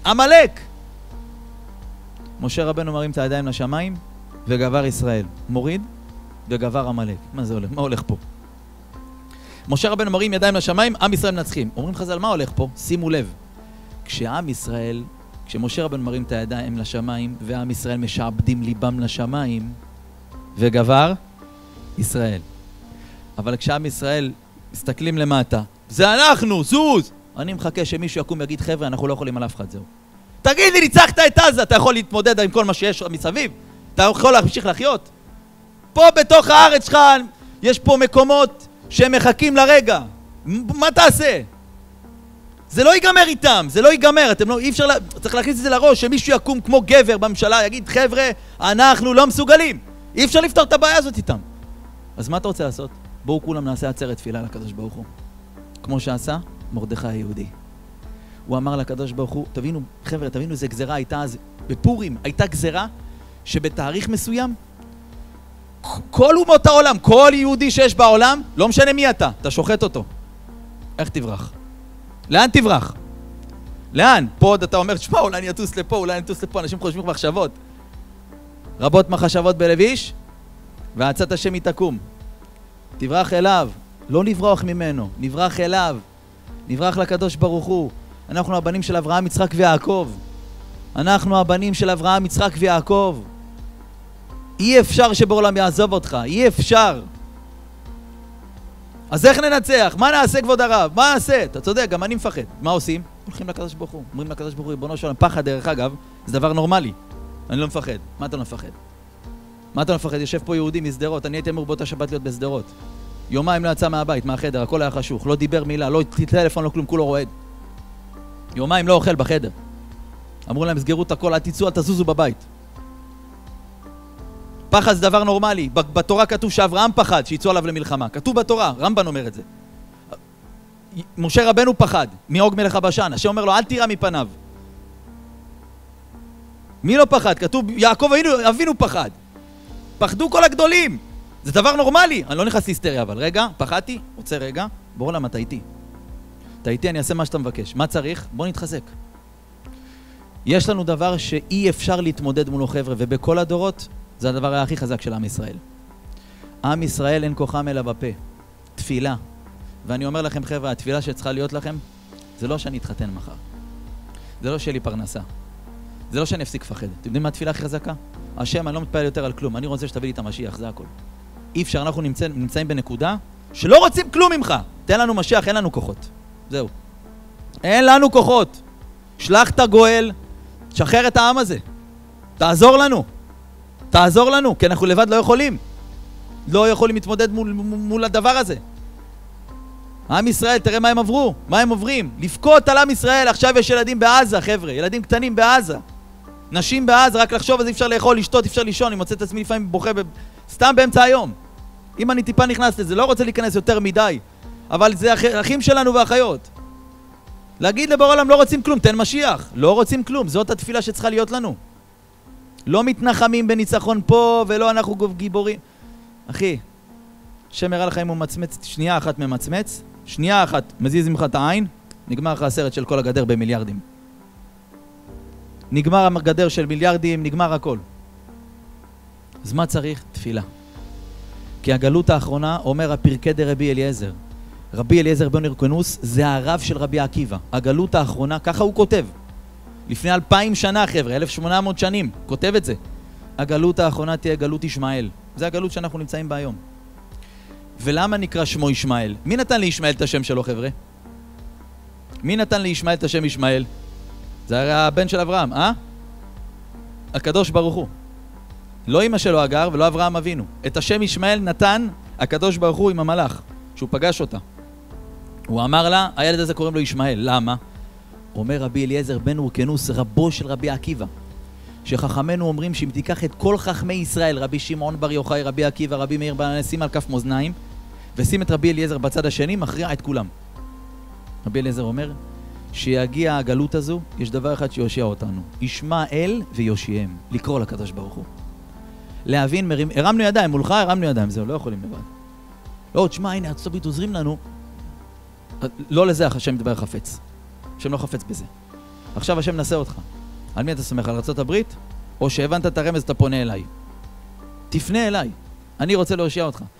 עמלק. משה רבנו מרים את הידיים לשמיים, וגבר ישראל. מוריד, וגבר עמלק. מה זה הולך? מה הולך פה? משה רבנו מרים ידיים לשמיים, עם ישראל מנצחים. אומרים חז"ל, מה הולך פה? שימו לב. כשעם ישראל, כשמשה רבנו מרים את הידיים לשמיים, ועם ישראל משעבדים ליבם לשמיים, וגבר ישראל. אבל כשעם ישראל מסתכלים למטה, זה אנחנו, זוז! אני מחכה שמישהו יקום ויגיד, חבר'ה, אנחנו לא יכולים על אף אחד, זהו. תגיד לי, ניצחת את עזה, אתה יכול להתמודד עם כל מה שיש מסביב? אתה יכול להמשיך לחיות? פה בתוך הארץ שלך, יש פה מקומות שהם מחכים לרגע. מה תעשה? זה לא ייגמר איתם, זה לא ייגמר, אתם לא, אי אפשר, צריך להכניס את זה לראש, שמישהו יקום כמו גבר בממשלה, יגיד, חבר'ה, אנחנו לא מסוגלים. אי אפשר לפתור את הבעיה הזאת איתם. אז מה אתה רוצה לעשות? בואו כולם נעשה עצרת תפילה לקדוש ברוך הוא. כמו שעשה מרדכי היהודי. הוא אמר לקדוש ברוך הוא, תבינו, חבר'ה, תבינו איזה גזרה הייתה אז, בפורים הייתה גזרה שבתאריך מסוים, כל אומות העולם, כל יהודי שיש בעולם, לא משנה מי אתה שוחט אותו. איך תברח? לאן תברח? לאן? פה עוד אתה אומר, שמה, אולי אני אטוס לפה, אולי אני אטוס לפה, אנשים חושבים מחשבות. רבות מחשבות בלב איש, ועצת השם היא תקום. תברח אליו, לא נברח ממנו, נברח אליו, נברח לקדוש ברוך הוא. אנחנו הבנים של אברהם, יצחק ויעקב. אנחנו הבנים של אברהם, יצחק ויעקב. אי אפשר שבעולם יעזוב אותך, אי אפשר. אז איך ננצח? מה נעשה כבוד הרב? מה נעשה? אתה צודק, גם אני מפחד. מה עושים? הולכים לקדוש ברוך הוא. אומרים לקדוש ברוך הוא, ריבונו של עולם, פחד דרך אגב, זה דבר נורמלי. אני לא מפחד. מה אתה לא מפחד? מה אתה לא מפחד? יושב פה יהודי מסדרות, אני הייתי אמור באותה שבת להיות בסדרות. יומיים לא יצא מהבית, מהחדר, הכל היה חשוך, לא דיבר מילה, לא טלפון, לא כלום, כולו רועד. יומיים לא אוכל בחדר. אמרו להם, סגרו את הכל, אל תצאו, אל תזוזו בבית. פחד זה דבר נורמלי. בתורה כתוב שאברהם פחד שיצאו עליו למלחמה. כתוב בתורה, רמב"ן אומר את זה. משה רבנו פחד מעוג מלך הבשן. השם אומר לו, אל תירא מפניו. מי לא פחד? כתוב, יעקב אבינו פחד. פחדו כל הגדולים. זה דבר נורמלי. אני לא נכנס להיסטריה, אבל רגע, פחדתי, רוצה רגע, בוא למה, אתה איתי. אתה איתי, אני אעשה מה שאתה מבקש. מה צריך? בוא נתחזק. יש לנו דבר שאי אפשר להתמודד מולו חבר'ה, ובכל הדורות זה הדבר הכי חזק של עם ישראל. עם ישראל אין כוחם אלא בפה. תפילה. ואני אומר לכם חבר'ה, התפילה שצריכה להיות לכם, זה לא שאני אתחתן מחר. זה לא שיהיה לי פרנסה. זה לא שאני אפסיק לפחד. אתם יודעים מה התפילה הכי חזקה? השם, אני לא מתפעל יותר על כלום. אני רוצה שתביא לי את המשיח, זה הכל. אי אפשר, אנחנו נמצאים בנקודה שלא רוצים כלום ממך. תן לנו משיח, אין לנו כוחות. זהו. אין לנו כוחות. שלח את הגואל, תשחרר את העם הזה. תעזור לנו. תעזור לנו, כי אנחנו לבד לא יכולים. לא יכולים להתמודד מול הדבר הזה. עם ישראל, תראה מה הם עברו, מה הם עוברים. לפקות על עם ישראל, עכשיו יש ילדים בעזה, חבר'ה, ילדים קטנים בעזה. נשים בעזה, רק לחשוב אז אי אפשר לאכול, לשתות, אי אפשר לישון, אני מוצא את עצמי לפעמים בוכה סתם באמצע היום. אם אני טיפה נכנס לזה, לא רוצה להיכנס יותר מדי, אבל זה אחים שלנו ואחיות. להגיד לבורא עולם, לא רוצים כלום, תן משיח. לא רוצים כלום, זאת התפילה שצריכה להיות לנו. לא מתנחמים בניצחון פה, ולא אנחנו גיבורים. אחי, השם יראה לך אם הוא מצמץ, שנייה אחת ממצמץ, שנייה אחת מזיז ממך את העין, נגמר לך הסרט של כל הגדר במיליארדים. נגמר הגדר של מיליארדים, נגמר הכל. אז מה צריך? תפילה. כי הגלות האחרונה אומר הפרקי דרבי אליעזר. רבי אליעזר בן הרקנוס זה הרב של רבי עקיבא. הגלות האחרונה, ככה הוא כותב. לפני 2000 שנה חבר'ה, 1800 שנים, כותב את זה. הגלות האחרונה תהיה גלות ישמעאל. זה הגלות שאנחנו נמצאים בה היום. ולמה נקרא שמו ישמעאל? מי נתן לישמעאל את השם שלו חבר'ה? מי נתן לישמעאל את השם ישמעאל? זה הרי הבן של אברהם, הקדוש ברוך הוא. לא אמא שלו אגר ולא אברהם אבינו. את השם ישמעאל נתן הקדוש ברוך הוא עם המלאך, שהוא פגש אותה. הוא אמר לה, הילד הזה קוראים לו ישמעאל. למה? אומר רבי אליעזר בן הרקנוס, רבו של רבי עקיבא, שחכמנו אומרים שאם תיקח את כל חכמי ישראל, רבי שמעון בר יוחאי, רבי עקיבא, רבי מאיר בן הנס, שים על כף מאזניים, ושים את רבי אליעזר בצד השני, מכריע את כולם. רבי אליעזר אומר, שיגיע הגלות הזו, יש דבר אחד שיושיע אותנו. ישמע אל ויושיעם. לקרוא לקדוש ברוך הוא. להבין, הרמנו ידיים, מולך הרמנו ידיים, זהו, לא יכולים לבד. לא, תשמע, הנה, ארצות הברית עוזרים לנו. לא לזה השם מדבר חפץ. השם לא חפץ בזה. עכשיו השם נעשה אותך. על מי אתה סומך? על ארצות הברית? או שהבנת את הרמז, אתה פונה אליי? תפנה אליי. אני רוצה להושיע אותך.